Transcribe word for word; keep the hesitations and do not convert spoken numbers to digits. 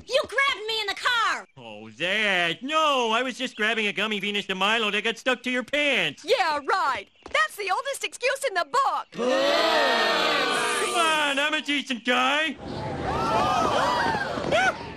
You grabbed me in the car! Oh, that. No, I was just grabbing a gummy Venus de Milo that got stuck to your pants. Yeah, right. That's the oldest excuse in the book. Come on, I'm a decent guy.